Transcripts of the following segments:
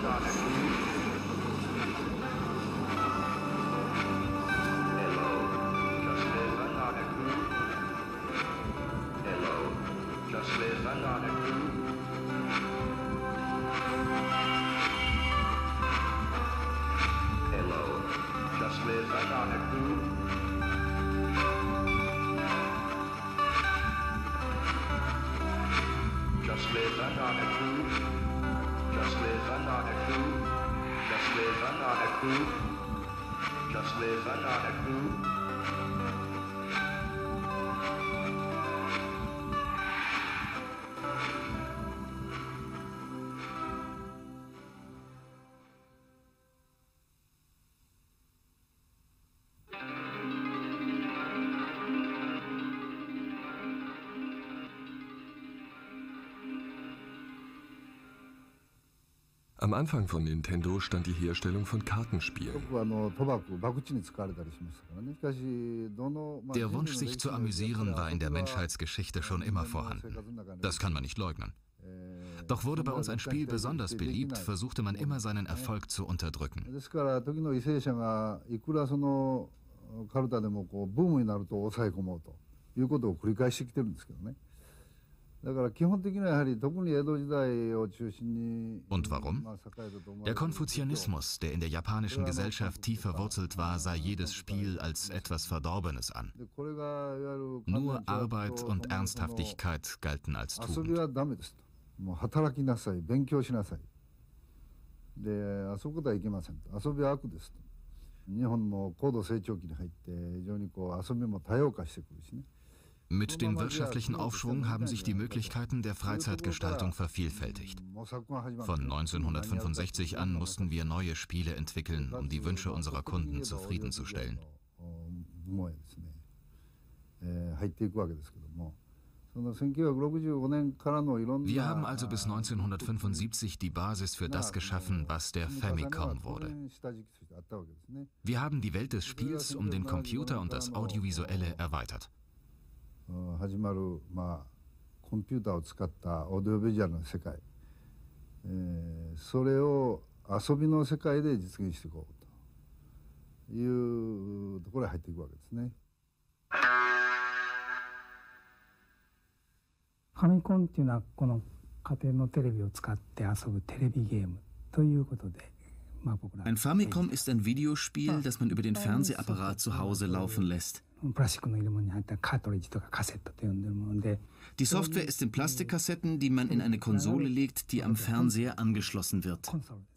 Am Anfang von Nintendo stand die Herstellung von Kartenspielen. Der Wunsch, sich zu amüsieren, war in der Menschheitsgeschichte schon immer vorhanden. Das kann man nicht leugnen. Doch wurde bei uns ein Spiel besonders beliebt, versuchte man immer seinen Erfolg zu unterdrücken. Und warum? Der Konfuzianismus, der in der japanischen Gesellschaft tief verwurzelt war, sah jedes Spiel als etwas Verdorbenes an. Nur Arbeit und Ernsthaftigkeit galten als Tugend. Mit dem wirtschaftlichen Aufschwung haben sich die Möglichkeiten der Freizeitgestaltung vervielfältigt. Von 1965 an mussten wir neue Spiele entwickeln, um die Wünsche unserer Kunden zufriedenzustellen. Wir haben also bis 1975 die Basis für das geschaffen, was der Famicom wurde. Wir haben die Welt des Spiels um den Computer und das Audiovisuelle erweitert. Ein Famicom ist ein Videospiel, das man über den Fernsehapparat zu Hause laufen lässt. Die Software ist in Plastikkassetten, die man in eine Konsole legt, die am Fernseher angeschlossen wird.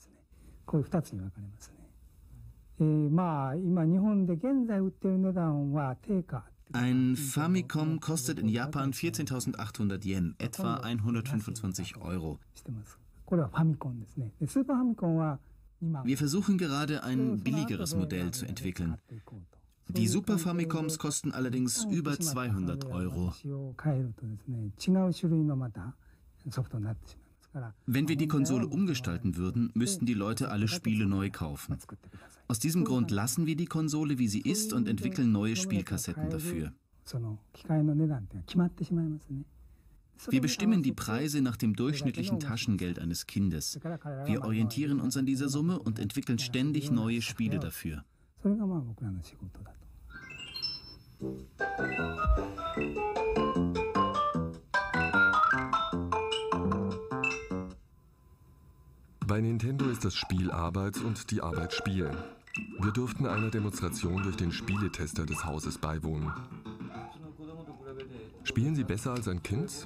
Ein Famicom kostet in Japan 14.800 Yen, etwa 125 Euro. Wir versuchen gerade ein billigeres Modell zu entwickeln. Die Super Famicoms kosten allerdings über 200 Euro. Wenn wir die Konsole umgestalten würden, müssten die Leute alle Spiele neu kaufen. Aus diesem Grund lassen wir die Konsole, wie sie ist, und entwickeln neue Spielkassetten dafür. Wir bestimmen die Preise nach dem durchschnittlichen Taschengeld eines Kindes. Wir orientieren uns an dieser Summe und entwickeln ständig neue Spiele dafür. Bei Nintendo ist das Spiel Arbeit und die Arbeit Spielen. Wir durften einer Demonstration durch den Spieletester des Hauses beiwohnen. Spielen Sie besser als ein Kind?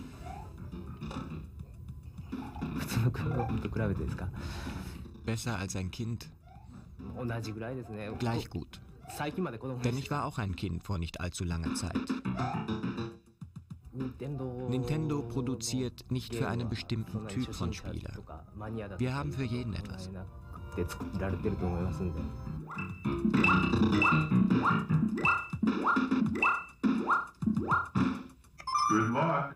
Besser als ein Kind? Gleich gut. Denn ich war auch ein Kind vor nicht allzu langer Zeit. Nintendo produziert nicht für einen bestimmten Typ von Spieler. Wir haben für jeden etwas. Good luck.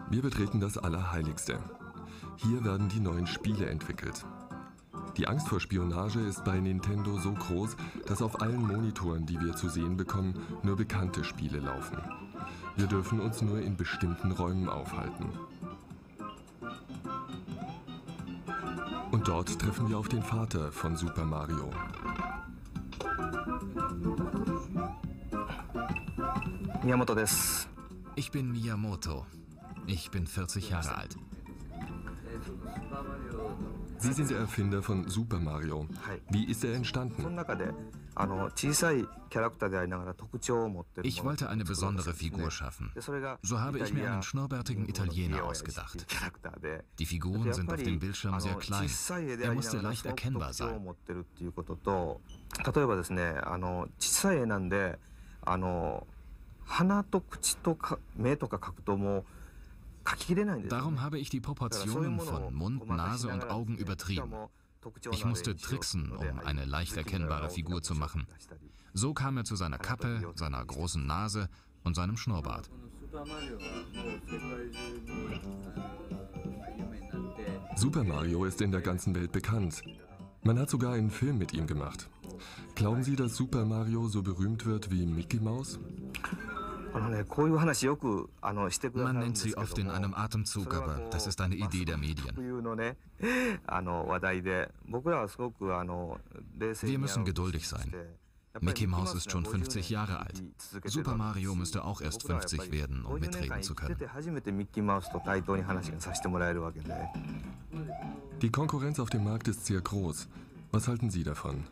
Wir betreten das Allerheiligste. Hier werden die neuen Spiele entwickelt. Die Angst vor Spionage ist bei Nintendo so groß, dass auf allen Monitoren, die wir zu sehen bekommen, nur bekannte Spiele laufen. Wir dürfen uns nur in bestimmten Räumen aufhalten. Und dort treffen wir auf den Vater von Super Mario. Miyamoto desu. Ich bin Miyamoto. Ich bin 40 Jahre alt. Sie sind der Erfinder von Super Mario. Wie ist er entstanden? Ich wollte eine besondere Figur schaffen. So habe ich mir einen schnurrbärtigen Italiener ausgedacht. Die Figuren sind auf dem Bildschirm sehr klein. Er musste leicht erkennbar sein. Darum habe ich die Proportionen von Mund, Nase und Augen übertrieben. Ich musste tricksen, um eine leicht erkennbare Figur zu machen. So kam er zu seiner Kappe, seiner großen Nase und seinem Schnurrbart. Super Mario ist in der ganzen Welt bekannt. Man hat sogar einen Film mit ihm gemacht. Glauben Sie, dass Super Mario so berühmt wird wie Mickey Mouse? Man nennt sie oft in einem Atemzug, aber das ist eine Idee der Medien. Wir müssen geduldig sein. Mickey Mouse ist schon 50 Jahre alt. Super Mario müsste auch erst 50 werden, um mitreden zu können. Die Konkurrenz auf dem Markt ist sehr groß. Was halten Sie davon?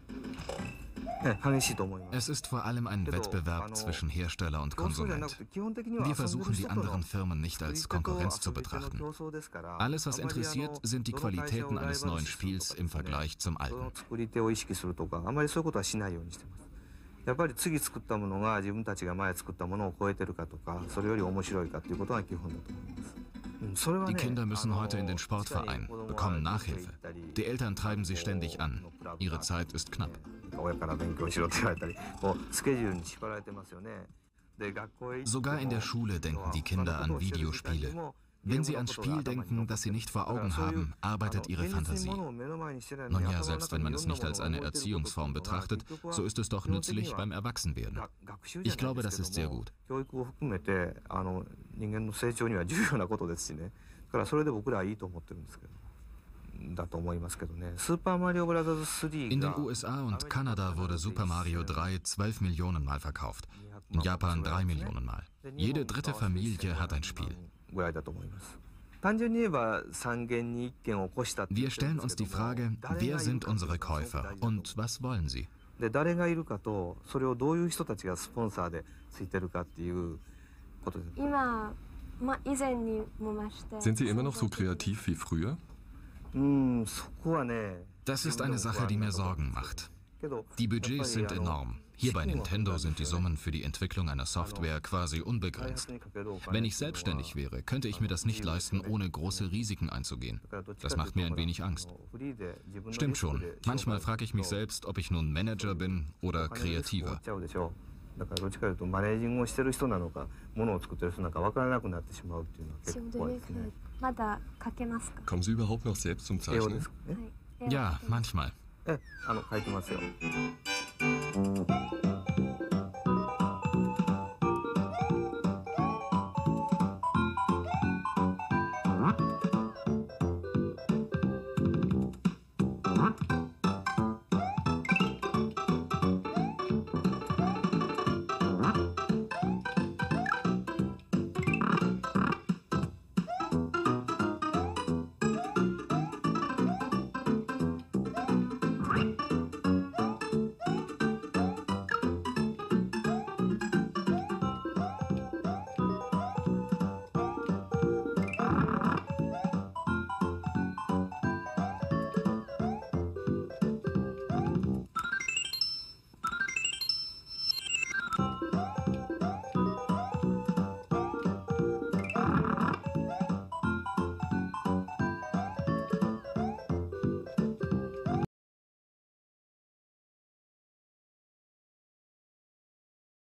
Es ist vor allem ein Wettbewerb zwischen Hersteller und Konsument. Wir versuchen, die anderen Firmen nicht als Konkurrenz zu betrachten. Alles, was interessiert, sind die Qualitäten eines neuen Spiels im Vergleich zum alten. Die Kinder müssen heute in den Sportverein, bekommen Nachhilfe. Die Eltern treiben sie ständig an. Ihre Zeit ist knapp. Sogar in der Schule denken die Kinder an Videospiele. Wenn sie ans Spiel denken, das sie nicht vor Augen haben, arbeitet ihre Fantasie. Nun ja, selbst wenn man es nicht als eine Erziehungsform betrachtet, so ist es doch nützlich beim Erwachsenwerden. Ich glaube, das ist sehr gut. In den USA und Kanada wurde Super Mario 3 12 Millionen Mal verkauft. In Japan 3 Millionen Mal. Jede dritte Familie hat ein Spiel. Wir stellen uns die Frage, wer sind unsere Käufer und was wollen sie? Sind Sie immer noch so kreativ wie früher? Das ist eine Sache, die mir Sorgen macht. Die Budgets sind enorm. Hier bei Nintendo sind die Summen für die Entwicklung einer Software quasi unbegrenzt. Wenn ich selbstständig wäre, könnte ich mir das nicht leisten, ohne große Risiken einzugehen. Das macht mir ein wenig Angst. Stimmt schon. Manchmal frage ich mich selbst, ob ich nun Manager bin oder Kreativer. Kommen Sie überhaupt noch selbst zum Zeichnen? Ja, manchmal. 書いてますよ。